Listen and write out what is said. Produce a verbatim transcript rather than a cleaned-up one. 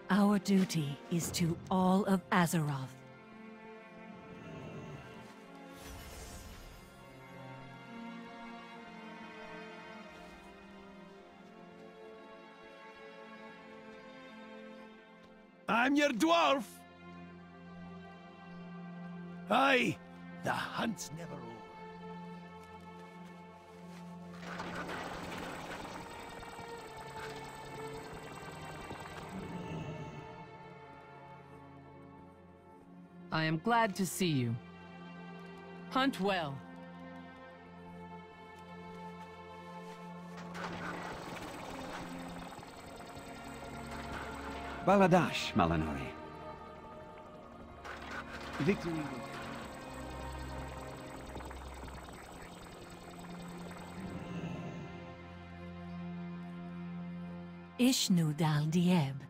Our duty is to all of Azeroth. I'm your dwarf! Aye, the hunt's never over. I am glad to see you. Hunt well. Baladash, Malinori. Victory will come. Ishnu Dal Dieb.